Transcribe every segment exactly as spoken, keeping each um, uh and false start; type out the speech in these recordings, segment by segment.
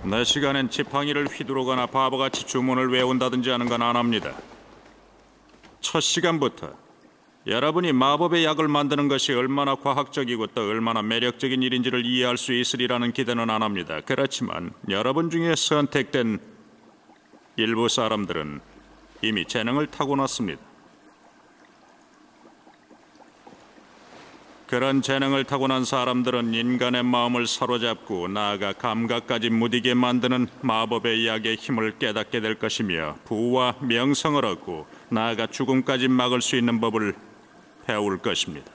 내 시간엔 지팡이를 휘두르거나 바보같이 주문을 외운다든지 하는 건 안 합니다. 첫 시간부터 여러분이 마법의 약을 만드는 것이 얼마나 과학적이고 또 얼마나 매력적인 일인지를 이해할 수 있으리라는 기대는 안 합니다. 그렇지만 여러분 중에 선택된 일부 사람들은 이미 재능을 타고났습니다. 그런 재능을 타고난 사람들은 인간의 마음을 사로잡고 나아가 감각까지 무디게 만드는 마법의 약의 힘을 깨닫게 될 것이며 부와 명성을 얻고 나아가 죽음까지 막을 수 있는 법을 배울 것입니다.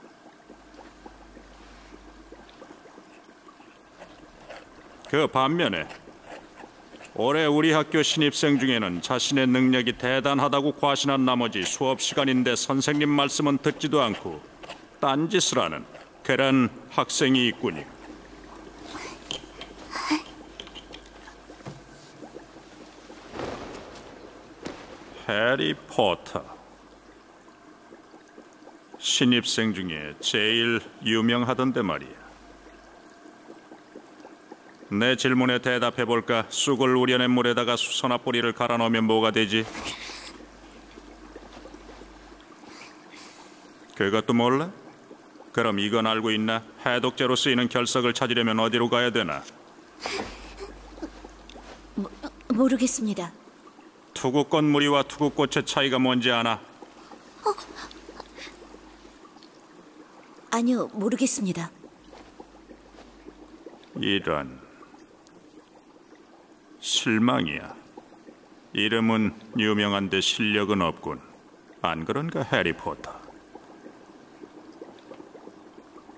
그 반면에 올해 우리 학교 신입생 중에는 자신의 능력이 대단하다고 과신한 나머지 수업 시간인데 선생님 말씀은 듣지도 않고 딴짓을 하는 그런 학생이 있군요. 해리포터. 신입생 중에 제일 유명하던데 말이야. 내 질문에 대답해볼까? 쑥을 우려낸 물에다가 수소나 뿌리를 갈아 넣으면 뭐가 되지? 그것도 몰라? 그럼 이건 알고 있나? 해독제로 쓰이는 결석을 찾으려면 어디로 가야 되나? 모, 모르겠습니다. 투구꽃 무리와 투구꽃의 차이가 뭔지 아나? 어? 아니요, 모르겠습니다. 이런... 실망이야. 이름은 유명한데 실력은 없군. 안 그런가, 해리포터?